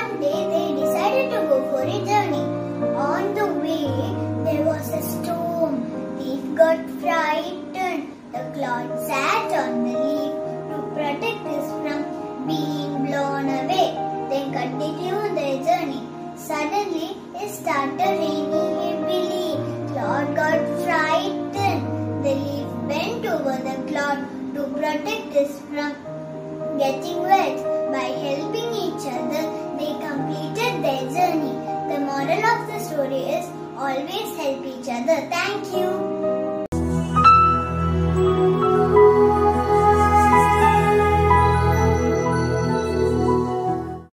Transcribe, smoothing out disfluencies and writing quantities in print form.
One day they decided to go for a journey. On the way, there was a storm. Leaf got frightened. The cloud sat on the leaf to protect it from being blown away. They continued their journey. Suddenly, it started raining heavily. Cloud got frightened. The leaf bent over the cloud to protect it from getting wet. By helping each other, they completed their journey. The moral of the story is always help each other. Thank you.